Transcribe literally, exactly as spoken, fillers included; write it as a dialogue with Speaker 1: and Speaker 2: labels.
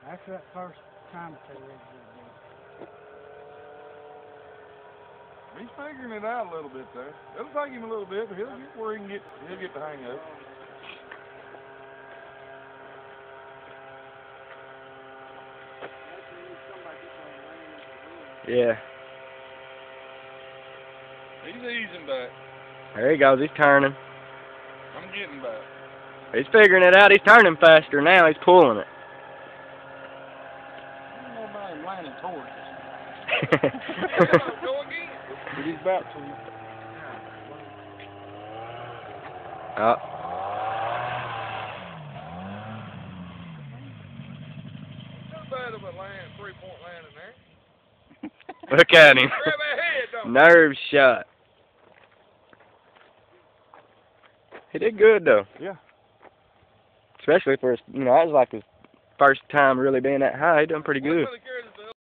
Speaker 1: After that first time or two, it's good.
Speaker 2: He's figuring it out a little bit there. It'll take him a little bit, but he'll get where he can get. He'll get the hang of it.
Speaker 3: Yeah.
Speaker 2: He's easing back.
Speaker 3: There he goes. He's turning.
Speaker 2: I'm getting back.
Speaker 3: He's figuring it out. He's turning faster now. He's pulling it.
Speaker 1: I don't know about him landing towards us.
Speaker 2: Go again. But he's about to.
Speaker 3: Oh.
Speaker 2: Not bad of a land, three-point landing there.
Speaker 3: Look at him.
Speaker 2: Grab that head, don't
Speaker 3: Nerve shot. He did good though.
Speaker 2: Yeah.
Speaker 3: Especially for his, you know, that was like his first time really being that high. He done pretty good.